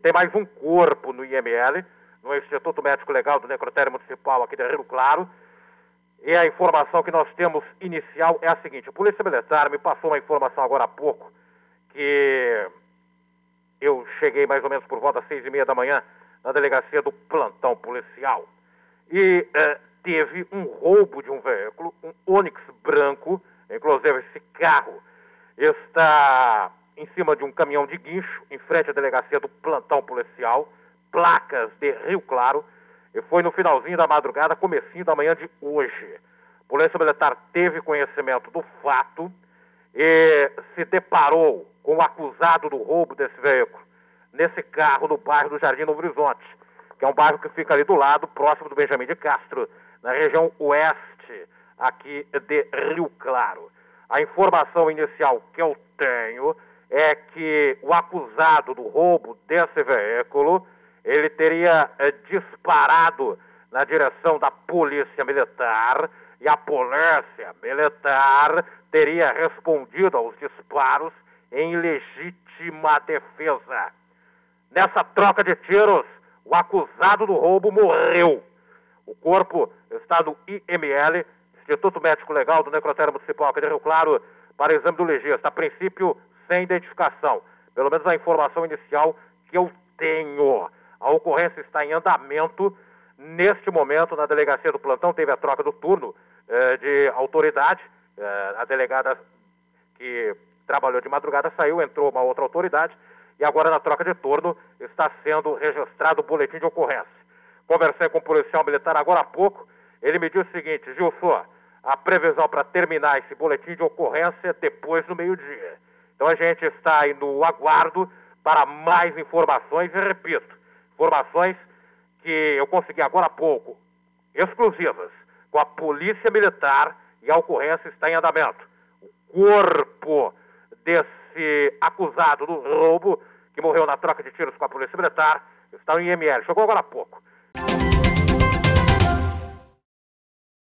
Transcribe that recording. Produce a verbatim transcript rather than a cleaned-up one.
tem mais um corpo no I M L, no Instituto Médico Legal do Necrotério Municipal aqui de Rio Claro. E a informação que nós temos inicial é a seguinte: a Polícia Militar me passou uma informação agora há pouco, que eu cheguei mais ou menos por volta das seis e meia da manhã na delegacia do plantão policial. E eh, teve um roubo de um veículo, um Onix branco, inclusive esse carro está em cima de um caminhão de guincho, em frente à delegacia do plantão policial, placas de Rio Claro, e foi no finalzinho da madrugada, comecinho da manhã de hoje. A Polícia Militar teve conhecimento do fato e se deparou com o acusado do roubo desse veículo, nesse carro no bairro do Jardim Novo Horizonte, que é um bairro que fica ali do lado, próximo do Benjamin de Castro, na região oeste, aqui de Rio Claro. A informação inicial que eu tenho é que o acusado do roubo desse veículo, ele teria eh, disparado na direção da Polícia Militar, e a Polícia Militar teria respondido aos disparos em legítima defesa. Nessa troca de tiros, o acusado do roubo morreu. O corpo está no I M L, Instituto Médico Legal do Necrotério Municipal aqui de Rio Claro, para exame do legista. A princípio, sem identificação. Pelo menos a informação inicial que eu tenho. A ocorrência está em andamento. Neste momento, na delegacia do plantão, teve a troca do turno eh, de autoridade. Eh, a delegada que trabalhou de madrugada saiu, entrou uma outra autoridade. E agora, na troca de turno, está sendo registrado o boletim de ocorrência. Conversei com o policial militar agora há pouco. Ele me disse o seguinte: Gilson, a previsão para terminar esse boletim de ocorrência é depois do meio-dia. Então a gente está aí no aguardo para mais informações, e repito, informações que eu consegui agora há pouco, exclusivas, com a Polícia Militar, e a ocorrência está em andamento. O corpo desse acusado do roubo, que morreu na troca de tiros com a Polícia Militar, está no I M L. Chegou agora há pouco.